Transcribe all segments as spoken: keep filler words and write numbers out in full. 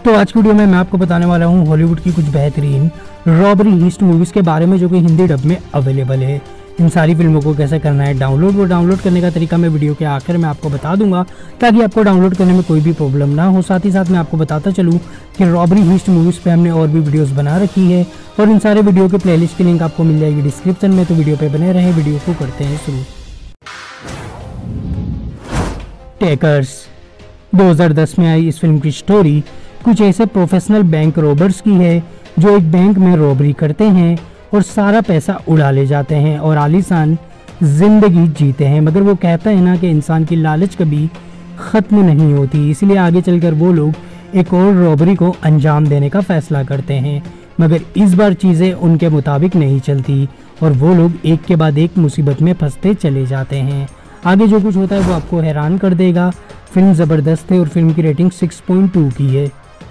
तो आज की वीडियो में मैं आपको बताने वाला हूँ हॉलीवुड की कुछ बेहतरीन रॉबरी हिस्ट मूवीज़ के बारे में जो कि हिंदी डब में अवेलेबल है। इन सारी फिल्मों को कैसे करना है डाउनलोड, वो डाउनलोड करने का तरीका मैं वीडियो के आखिर में आपको बता दूंगा ताकि आपको डाउनलोड करने में कोई भी प्रॉब्लम ना हो। साथ ही साथ मैं आपको बताता चलूँ कि रॉबरी हिस्ट मूवीज़ पे हमने और भी वीडियोज़ बना रखी है और इन सारे वीडियो के प्लेलिस्ट की लिंक आपको मिल जाएगी डिस्क्रिप्शन में। तो वीडियो पर बने रहें, वीडियो को करते हैं शुरू। टेकर्स दो हज़ार दस में आई इस फिल्म की स्टोरी कुछ ऐसे प्रोफेशनल बैंक रॉबर्स की है जो एक बैंक में रॉबरी करते हैं और सारा पैसा उड़ा ले जाते हैं और आलीशान जिंदगी जीते हैं। मगर वो कहता है ना कि इंसान की लालच कभी ख़त्म नहीं होती, इसलिए आगे चलकर वो लोग एक और रॉबरी को अंजाम देने का फैसला करते हैं। मगर इस बार चीज़ें उनके मुताबिक नहीं चलती और वो लोग एक के बाद एक मुसीबत में फंसते चले जाते हैं। आगे जो कुछ होता है वो आपको हैरान कर देगा। फिल्म ज़बरदस्त है और फिल्म की रेटिंग सिक्स पॉइंट टू की है।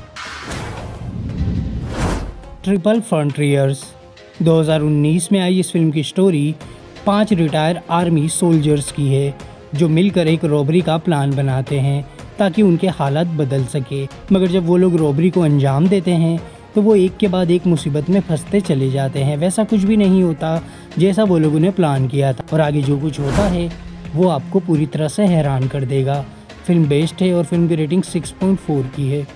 ट्रिपल फ्रंटियर्स दो हज़ार उन्नीस में आई इस फिल्म की स्टोरी पांच रिटायर आर्मी सोल्जर्स की है जो मिलकर एक रॉबरी का प्लान बनाते हैं ताकि उनके हालात बदल सके। मगर जब वो लोग रॉबरी को अंजाम देते हैं तो वो एक के बाद एक मुसीबत में फंसते चले जाते हैं। वैसा कुछ भी नहीं होता जैसा वो लोगों ने प्लान किया था और आगे जो कुछ होता है वो आपको पूरी तरह से हैरान कर देगा। फिल्म बेस्ट है और फिल्म की रेटिंग सिक्स पॉइंट फोर की है।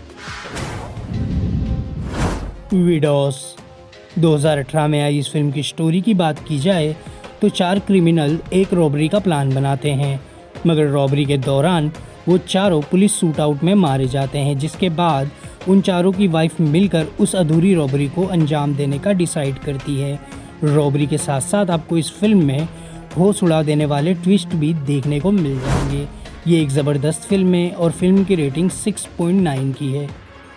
विडोस दो हज़ार अठारह में आई इस फिल्म की स्टोरी की बात की जाए तो चार क्रिमिनल एक रॉबरी का प्लान बनाते हैं, मगर रॉबरी के दौरान वो चारों पुलिस शूट आउट में मारे जाते हैं, जिसके बाद उन चारों की वाइफ मिलकर उस अधूरी रॉबरी को अंजाम देने का डिसाइड करती है। रॉबरी के साथ साथ आपको इस फिल्म में होश उड़ा देने वाले ट्विस्ट भी देखने को मिल जाएंगे। ये एक ज़बरदस्त फिल्म है और फिल्म की रेटिंग सिक्स पॉइंट नाइन की है।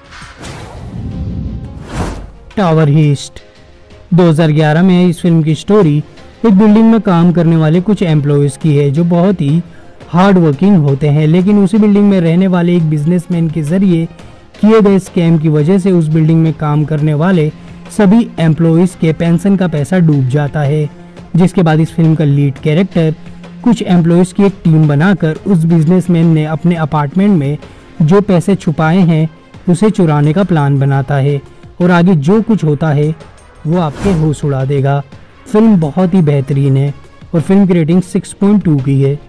टावर हीस्ट दो हज़ार ग्यारह में इस फिल्म की स्टोरी एक बिल्डिंग में काम करने वाले कुछ एम्प्लॉयज़ की है जो बहुत ही हार्ड वर्किंग होते हैं, लेकिन उसी बिल्डिंग में रहने वाले एक बिजनेसमैन के ज़रिए किए गए स्कैम की वजह से उस बिल्डिंग में काम करने वाले सभी एम्प्लॉयज़ के पेंशन का पैसा डूब जाता है। जिसके बाद इस फिल्म का लीड कैरेक्टर कुछ एम्प्लॉयज़ की एक टीम बनाकर उस बिजनेसमैन ने अपने अपार्टमेंट में जो पैसे छुपाए हैं उसे चुराने का प्लान बनाता है और आगे जो कुछ होता है वो आपके होश उड़ा देगा। फिल्म बहुत ही बेहतरीन है और फिल्म की रेटिंग सिक्स पॉइंट टू की है।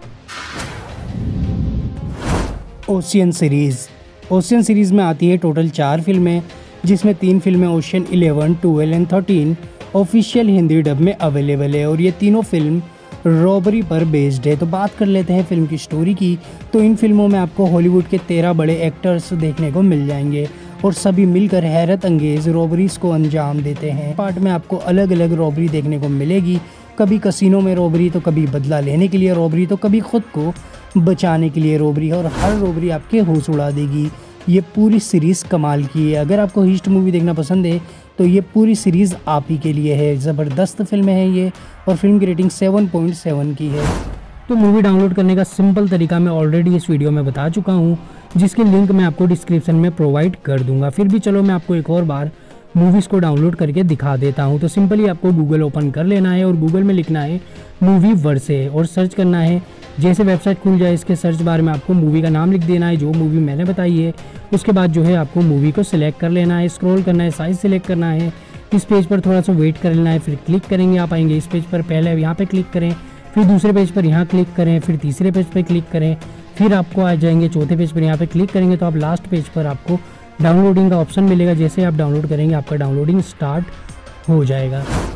ओशियन सीरीज़ ओशियन सीरीज़ में आती है टोटल चार फिल्में, जिसमें तीन फिल्में ocean eleven, twelve and thirteen official Hindi dub में अवेलेबल है और ये तीनों फिल्म रॉबरी पर बेस्ड है। तो बात कर लेते हैं फिल्म की स्टोरी की। तो इन फिल्मों में आपको हॉलीवुड के तेरह बड़े एक्टर्स देखने को मिल जाएंगे और सभी मिलकर हैरत अंगेज रॉबरीज को अंजाम देते हैं। पार्ट में आपको अलग अलग रॉबरी देखने को मिलेगी, कभी कसिनो में रॉबरी, तो कभी बदला लेने के लिए रॉबरी, तो कभी खुद को बचाने के लिए रॉबरी, और हर रॉबरी आपके होश उड़ा देगी। ये पूरी सीरीज़ कमाल की है। अगर आपको हिस्ट मूवी देखना पसंद है तो ये पूरी सीरीज़ आप ही के लिए है। ज़बरदस्त फिल्म है ये और फिल्म की रेटिंग सेवन पॉइंट सेवन की है। तो मूवी डाउनलोड करने का सिंपल तरीका मैं ऑलरेडी इस वीडियो में बता चुका हूँ, जिसकी लिंक मैं आपको डिस्क्रिप्शन में प्रोवाइड कर दूंगा। फिर भी चलो मैं आपको एक और बार मूवीज़ को डाउनलोड करके दिखा देता हूँ। तो सिंपली आपको गूगल ओपन कर लेना है और गूगल में लिखना है मूवी वर्से और सर्च करना है। जैसे वेबसाइट खुल जाए इसके सर्च बार में आपको मूवी का नाम लिख देना है जो मूवी मैंने बताई है। उसके बाद जो है आपको मूवी को सिलेक्ट कर लेना है, स्क्रॉल करना है, साइज़ सिलेक्ट करना है। इस पेज पर थोड़ा सा वेट कर लेना है, फिर क्लिक करेंगे आप आएंगे इस पेज पर। पहले यहाँ पे क्लिक करें, फिर दूसरे पेज पर यहाँ क्लिक करें, फिर तीसरे पेज पर क्लिक करें, फिर आपको आ जाएंगे चौथे पेज पर। यहाँ पे क्लिक करेंगे तो आप लास्ट पेज पर आपको डाउनलोडिंग का ऑप्शन मिलेगा। जैसे आप डाउनलोड करेंगे आपका डाउनलोडिंग स्टार्ट हो जाएगा।